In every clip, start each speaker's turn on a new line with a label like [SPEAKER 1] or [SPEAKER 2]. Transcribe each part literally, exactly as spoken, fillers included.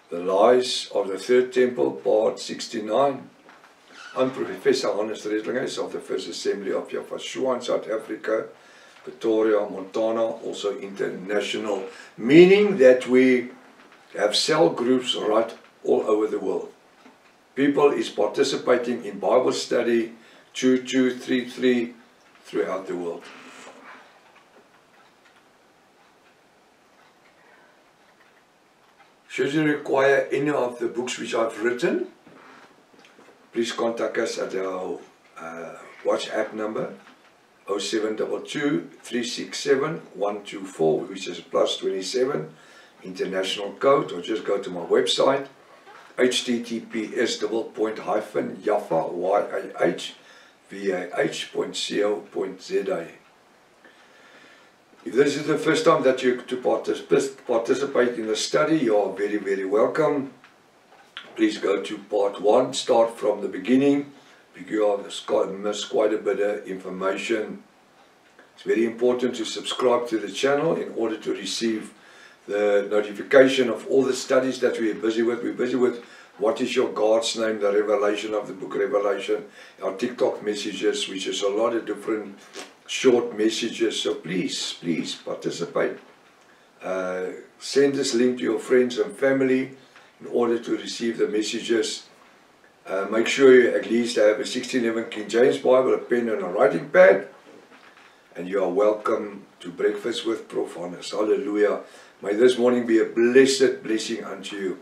[SPEAKER 1] The Lies of the Third Temple, Part sixty-nine. I'm Professor Hannes of the First Assembly of Yafashua in South Africa, Pretoria, Montana, also international, meaning that we have cell groups right all over the world. People is participating in Bible study two two three three throughout the world. Should you require any of the books which I've written, please contact us at our uh, WhatsApp number oh seven two two, three six seven, one two four, which is plus twenty-seven, international code, or just go to my website, H T T P S double point hyphen Yaffa, Y A H, V A H point co point Z A. If this is the first time that you to particip participate in the study, you are very, very welcome. Please go to part one, start from the beginning, because you have missed quite a bit of information. It's very important to subscribe to the channel in order to receive the notification of all the studies that we are busy with. We're busy with what is your God's name, the revelation of the book Revelation, our TikTok messages, which is a lot of different short messages. So please, please participate. Uh, send this link to your friends and family in order to receive the messages. Uh, make sure you at least have a sixteen eleven King James Bible, a pen and a writing pad. And you are welcome to breakfast with Prof Hannes. Hallelujah. May this morning be a blessed blessing unto you.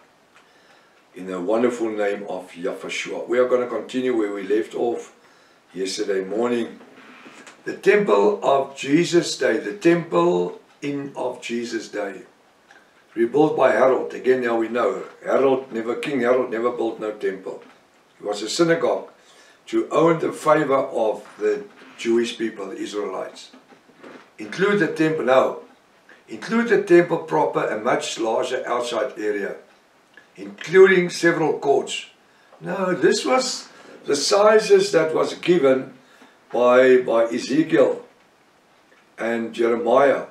[SPEAKER 1] In the wonderful name of Yafashua. We are going to continue where we left off yesterday morning. The temple of Jesus' day, the temple in of Jesus' day, rebuilt by Herod. Again, now we know, Herod never, King Herod never built no temple. It was a synagogue to earn the favor of the Jewish people, the Israelites. Include the temple, now, include the temple proper, a much larger outside area, including several courts. No, this was the sizes that was given by, by Ezekiel and Jeremiah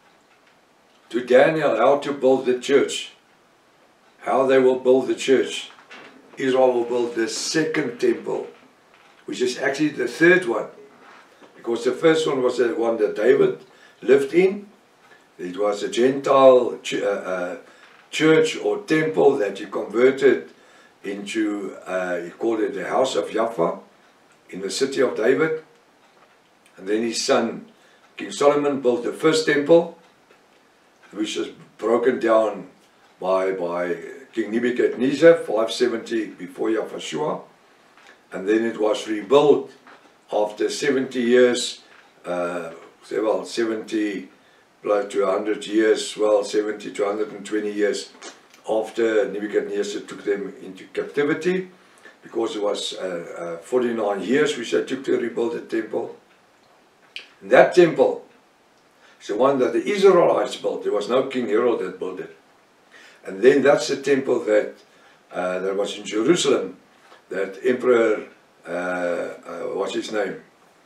[SPEAKER 1] to Daniel, how to build the church, how they will build the church. Israel will build the second temple, which is actually the third one, because the first one was the one that David lived in. It was a Gentile ch uh, uh, church or temple that he converted into, uh, he called it the house of Yaffa in the city of David. And then his son, King Solomon, built the first temple, which was broken down by, by King Nebuchadnezzar, five seventy before Yafashua. And then it was rebuilt after seventy years, uh, well, seventy plus to one hundred years, well, seventy to one hundred twenty years after Nebuchadnezzar took them into captivity, because it was uh, uh, forty-nine years which they took to rebuild the temple. And that temple is the one that the Israelites built. There was no King Herod that built it. And then that's the temple that, uh, that was in Jerusalem, that Emperor, uh, uh, what's his name?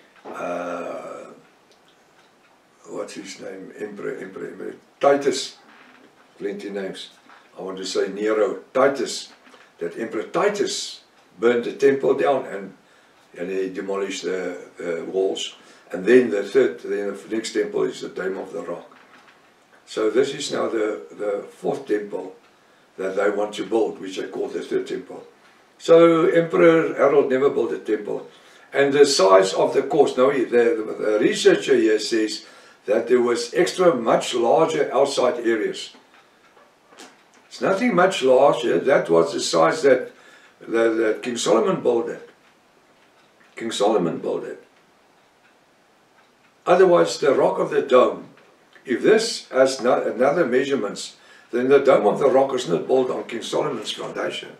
[SPEAKER 1] Uh, what's his name? Emperor, Emperor, Emperor, Titus, plenty names. I want to say Nero, Titus, that Emperor Titus burned the temple down and, and he demolished the, the walls. And then the third, then the next temple is the Dome of the Rock. So this is now the, the fourth temple that they want to build, which they call the third temple. So Emperor Herod never built a temple. And the size of the course, now the, the, the researcher here says that there was extra much larger outside areas. It's nothing much larger. That was the size that, that, that King Solomon built it. King Solomon built it. Otherwise, the rock of the dome, if this has not another measurements, then the dome of the rock is not built on King Solomon's foundation.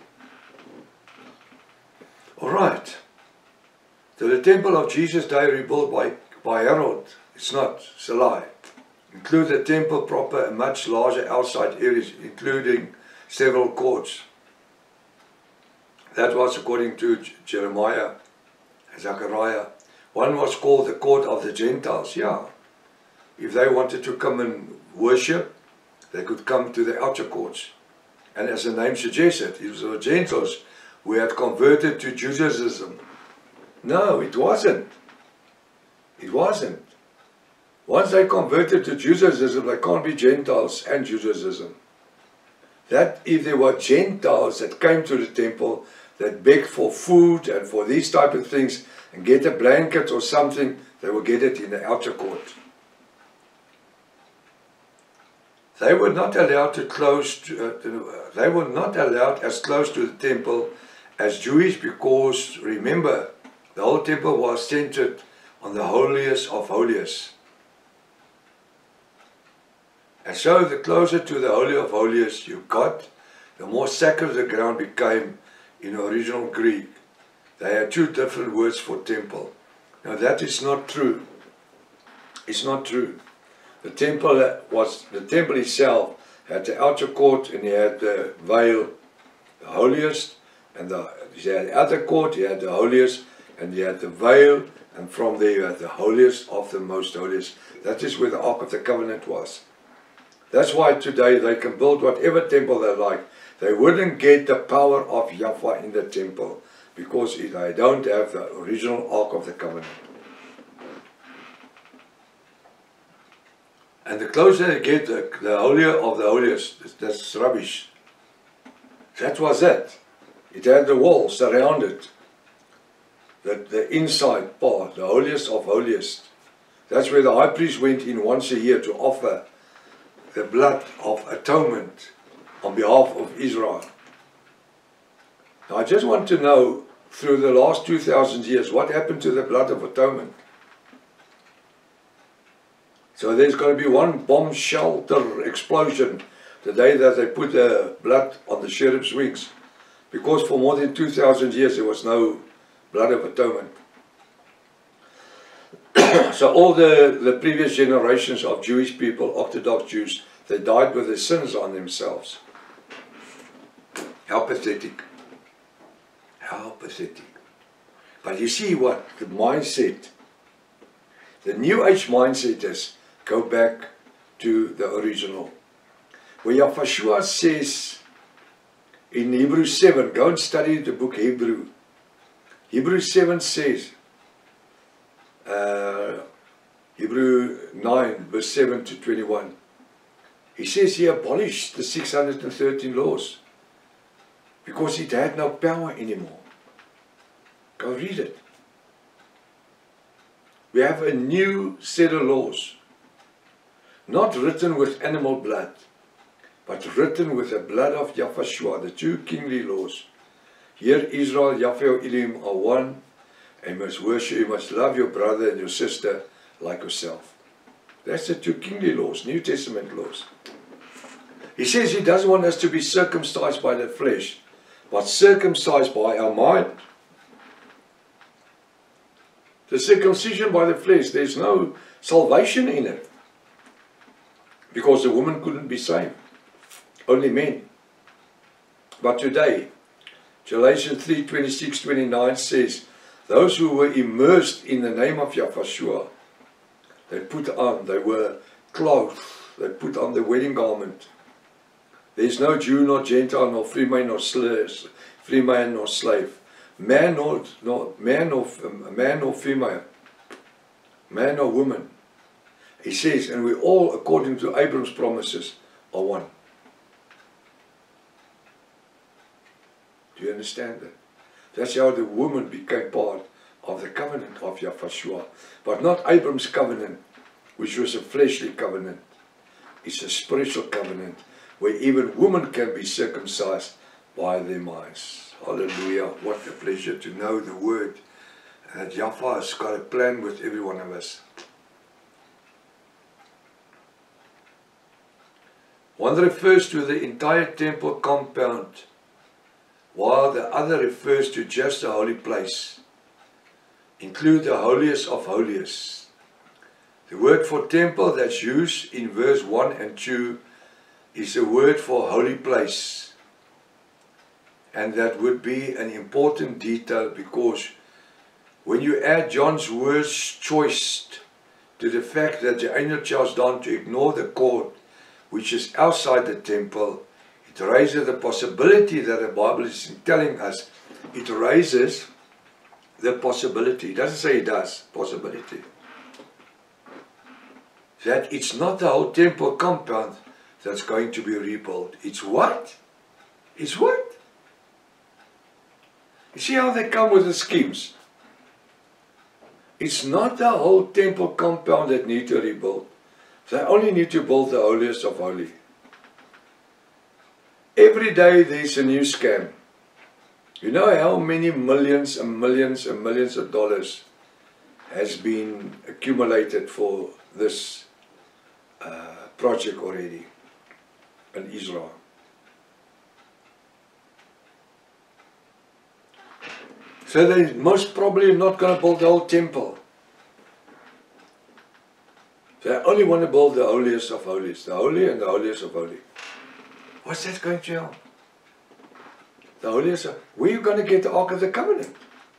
[SPEAKER 1] All right. So the temple of Jesus' day rebuilt by, by Herod, it's not, it's a lie. Include the temple proper and much larger outside areas, including several courts. That was according to Jeremiah, Zechariah. One was called the court of the Gentiles, yeah. If they wanted to come and worship, they could come to the outer courts. And as the name suggested, it was the Gentiles who had converted to Judaism. No, it wasn't. It wasn't. Once they converted to Judaism, they can't be Gentiles and Judaism. That if there were Gentiles that came to the temple, that begged for food and for these type of things, and get a blanket or something, they will get it in the outer court. They were not allowed to close. To, uh, to, uh, they were not allowed as close to the temple as Jewish, because remember, the whole temple was centered on the holiest of holiest. And so the closer to the Holy of Holiest you got, the more sacred the ground became in original Greek. They had two different words for temple. Now that is not true. It's not true. The temple was, the temple itself had the outer court, and you had the veil, the holiest, and the, you had the outer court, you had the holiest, and you had the veil, and from there you had the holiest of the most holiest. That is where the Ark of the Covenant was. That's why today they can build whatever temple they like. They wouldn't get the power of Yahweh in the temple because they don't have the original Ark of the Covenant. And the closer they get, the, the holier of the holiest, that's rubbish. That was it. It had the wall surrounded. The, the inside part, the holiest of holiest. That's where the high priest went in once a year to offer the blood of atonement on behalf of Israel. Now I just want to know, through the last two thousand years, what happened to the blood of atonement? So there's going to be one bomb shelter explosion the day that they put the blood on the cherub's wings, because for more than two thousand years there was no blood of atonement. So all the, the previous generations of Jewish people, Orthodox Jews, they died with their sins on themselves. How pathetic. How pathetic. But you see what the mindset, the New Age mindset is, go back to the original. Where Yahweh says in Hebrews seven, go and study the book Hebrew. Hebrews seven says, uh, Hebrew nine, verse seven to twenty-one. He says he abolished the six hundred thirteen laws because it had no power anymore. Go read it. We have a new set of laws, not written with animal blood, but written with the blood of Yahweh, the two kingly laws. Here Israel, Yahweh, Elohim are one, and you must worship, you must love your brother and your sister like yourself. That's the two kingly laws, New Testament laws. He says he doesn't want us to be circumcised by the flesh, but circumcised by our mind. The circumcision by the flesh, there's no salvation in it, because the woman couldn't be saved, only men. But today, Galatians three, twenty-six, twenty-nine says, those who were immersed in the name of Yahweh, they put on, they were clothed, they put on the wedding garment. There's no Jew nor Gentile, nor free man nor slave, free man nor slave, man nor, nor man or man or female, man or woman. He says, and we all, according to Abraham's promises, are one. Do you understand that? That's how the woman became part of the covenant of Yahweh. But not Abraham's covenant, which was a fleshly covenant. It's a spiritual covenant, where even women can be circumcised by their minds. Hallelujah. What a pleasure to know the word. And that Yahweh has got a plan with every one of us. One refers to the entire temple compound, while the other refers to just the holy place. Include the holiest of holiest. The word for temple that's used in verse one and two is a word for holy place. And that would be an important detail, because when you add John's words choiced to the fact that the angel charged John to ignore the court which is outside the temple, it It raises the possibility that the Bible is telling us. It raises the possibility. It doesn't say it does, possibility. That it's not the whole temple compound that's going to be rebuilt. It's what? It's what? You see how they come with the schemes? It's not the whole temple compound that need to rebuild. They only need to build the holiest of holy. Every day there's a new scam. You know how many millions and millions and millions of dollars has been accumulated for this uh, project already in Israel? So they're most probably not going to build the whole temple. They only want to build the holiest of holies, the holy and the holiest of holy. What's that going to help? The holiest of, where are you going to get the Ark of the Covenant?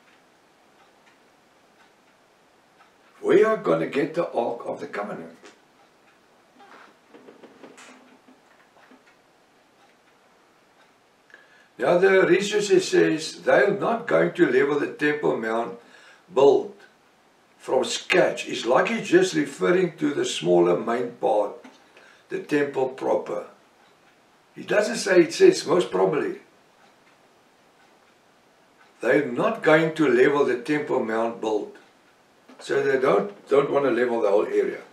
[SPEAKER 1] We are going to get the Ark of the Covenant. Now the researcher says they're not going to level the Temple Mount built from scratch. It's like he's just referring to the smaller main part, the temple proper. He doesn't say, it says most probably. They're not going to level the Temple Mount built. So they don't, don't want to level the whole area.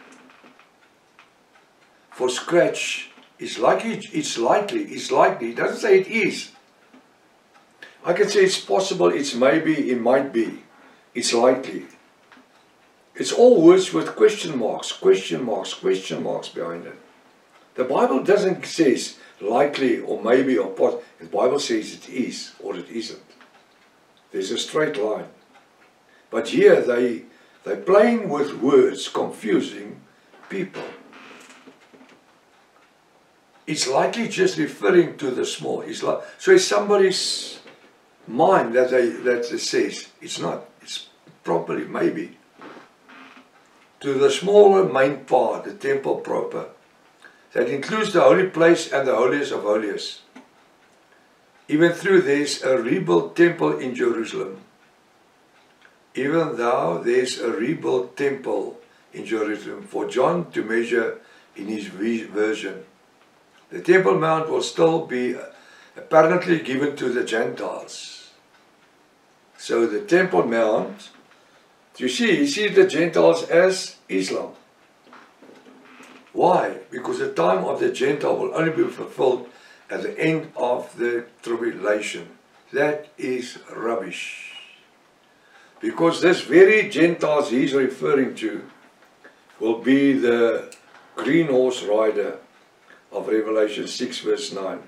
[SPEAKER 1] For scratch, it's likely, it's likely, it's likely. It doesn't say it is. I can say it's possible, it's maybe, it might be. It's likely. It's all words with question marks, question marks, question marks behind it. The Bible doesn't say likely or maybe or possible. The Bible says it is or it isn't. There's a straight line. But here they, they're playing with words, confusing people. It's likely just referring to the small. It's like, so it's somebody's mind that they that it says. It's not. It's properly maybe. To the smaller main part, the temple proper, that includes the holy place and the holiest of holiest. Even though there's a rebuilt temple in Jerusalem, even though there's a rebuilt temple in Jerusalem for John to measure in his version, the Temple Mount will still be apparently given to the Gentiles. So the Temple Mount, you see, you see the Gentiles as Islam. Why? Because the time of the Gentile will only be fulfilled at the end of the tribulation. That is rubbish. Because this very Gentiles he's referring to will be the green horse rider of Revelation six verse nine.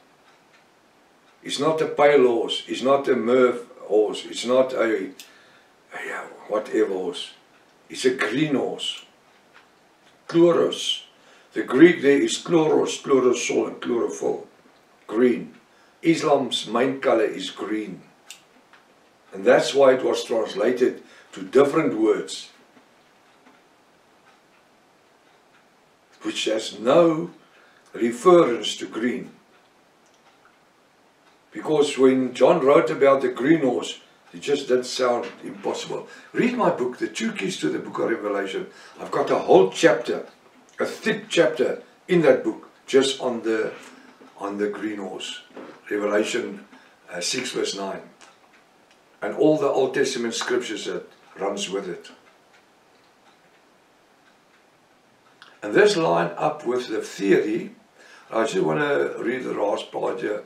[SPEAKER 1] It's not a pale horse, it's not a myrrh horse, it's not a, a whatever horse. It's a green horse. Chloros. The Greek there is chloros, chlorosol and chlorophyll. Green. Islam's main color is green. And that's why it was translated to different words, which has no reference to green. Because when John wrote about the green horse, it just didn't sound impossible. Read my book, The Two Keys to the Book of Revelation. I've got a whole chapter, a thick chapter in that book, just on the on the green horse. Revelation uh, six verse nine. And all the Old Testament scriptures that runs with it. And this line up with the theory. I just want to read the last part here.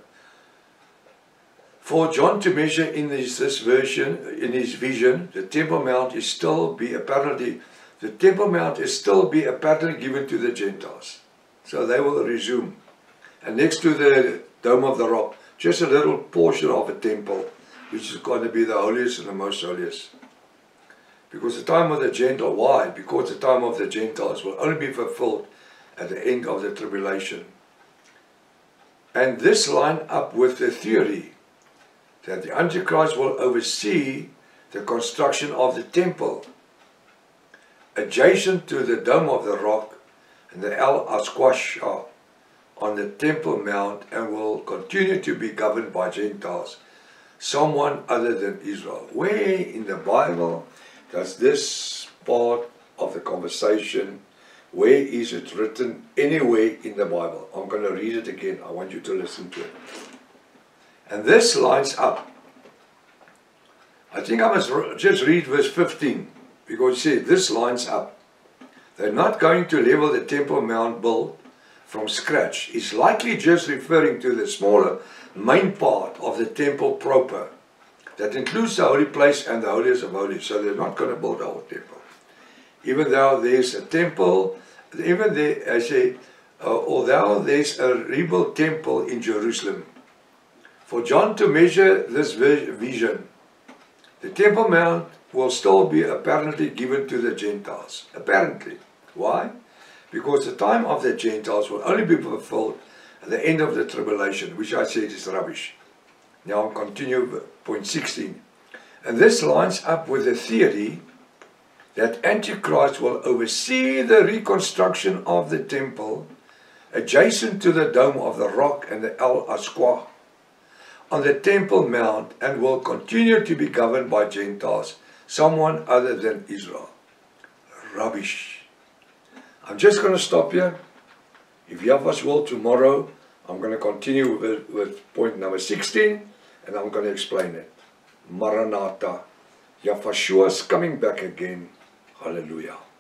[SPEAKER 1] For John to measure in this, this version, in his vision, the Temple Mount is still be apparently, the Temple Mount is still be apparently given to the Gentiles. So they will resume. And next to the Dome of the Rock, just a little portion of a temple, which is going to be the holiest and the most holiest. Because the time of the Gentile, why? Because the time of the Gentiles will only be fulfilled at the end of the tribulation. And this line up with the theory that the Antichrist will oversee the construction of the temple adjacent to the Dome of the Rock and the El Asquasha on the Temple Mount and will continue to be governed by Gentiles, someone other than Israel. Where in the Bible does this part of the conversation, where is it written anywhere in the Bible? I'm going to read it again. I want you to listen to it. And this lines up. I think I must just read verse fifteen, because you see, this lines up. They're not going to level the Temple Mount built from scratch. It's likely just referring to the smaller main part of the temple proper. That includes the holy place and the holiest of holies. So they're not going to build a whole temple. Even though there's a temple, even there, I say, uh, although there's a rebuilt temple in Jerusalem. For John to measure this vision, the Temple Mount will still be apparently given to the Gentiles. Apparently. Why? Because the time of the Gentiles will only be fulfilled at the end of the tribulation, which I said is rubbish. Now I'll continue point sixteen. And this lines up with the theory that Antichrist will oversee the reconstruction of the temple adjacent to the Dome of the Rock and the El Aqsa on the Temple Mount and will continue to be governed by Gentiles, someone other than Israel. Rubbish. I'm just going to stop here. If you have us will tomorrow, I'm going to continue with, with point number sixteen and I'm going to explain it. Maranatha. Yahshua is coming back again. Hallelujah.